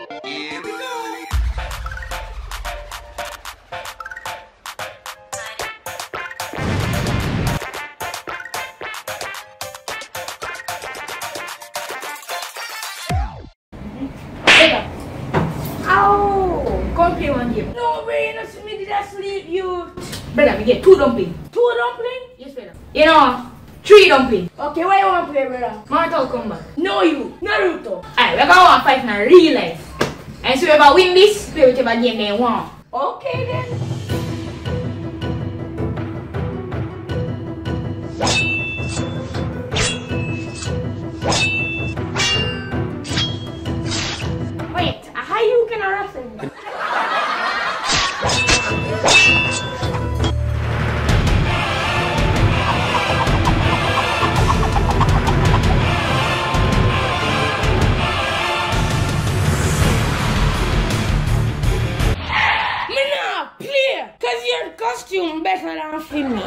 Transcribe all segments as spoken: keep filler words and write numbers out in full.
Here we go. Ow! Come play one game. No way, no see me did I sleep, you. Brother, we get two dumplings. Two dumplings? Yes, brother. You know, three dumplings. Okay, what you want to play, brother? Mortal Kombat. No, you. Naruto. Alright, we're going to fight in a real life. And so whoever win this, play whichever game they want. Okay, then. Wait, how you can arrest him? Cause your costume better than for me.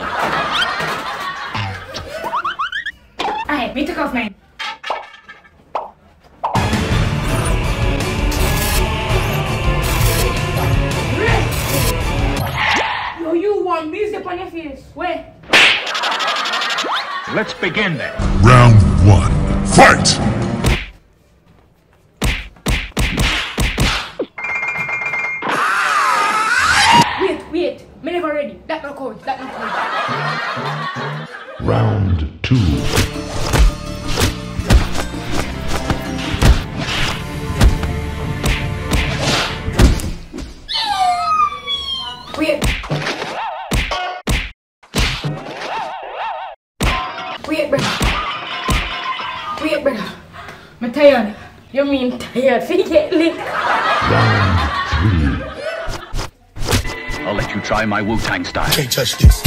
Alright, me take off mine. Yo, you want me zip on your face? Where? Let's begin then. Round one, fight! Wait, me never ready. That not count. That not count. Round two. Wait. Wait, brother. Wait, brother. I'm tired. You mean tired? Forget lick. Round three. I'll let you try my Wu-Tang style. Can't touch this.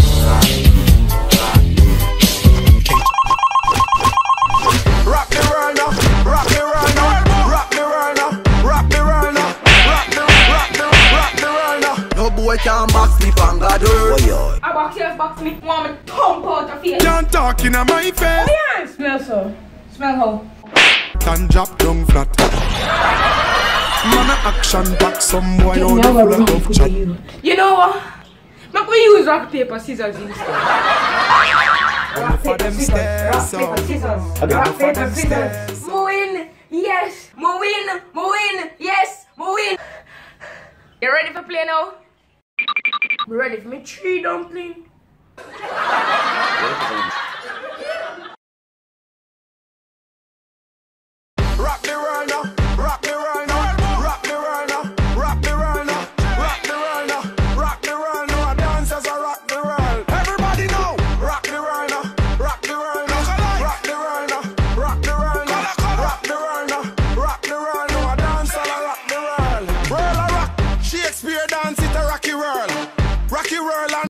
Rock the world now, rock the world now, rock the world now, rock the world now, rock the, rock the, rock the world now. No boy can box me from God. Oh I box you, box me. Want me thump out of here? Can't talk in my face. Oh yeah. Smell so. Smell how? And drop down flat. Man a action back some boy on the floor of chat. You know what? Make we use rock, paper, scissors instead. Rock, paper, scissors. Rock, paper, scissors. Rock, paper, scissors. Mo win. Yes. Mo win. Mo win. Yes. Mo win. You ready for play now? You ready for me three dumpling? Rock the world now. Rock the world now. Rock the world now. Rock the world now. Rock the world now. Rock the world now. Dancers are rock the world. Everybody know. Rock the world now. Rock the world now. Rock the world now. Rock the world now. Rock the world now. Rock the world now. Dancers are rock the world. World a rock. Shakespeare dance it a rocky world. Rocky world and